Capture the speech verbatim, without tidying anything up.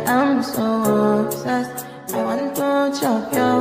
I'm so obsessed. I want to chop your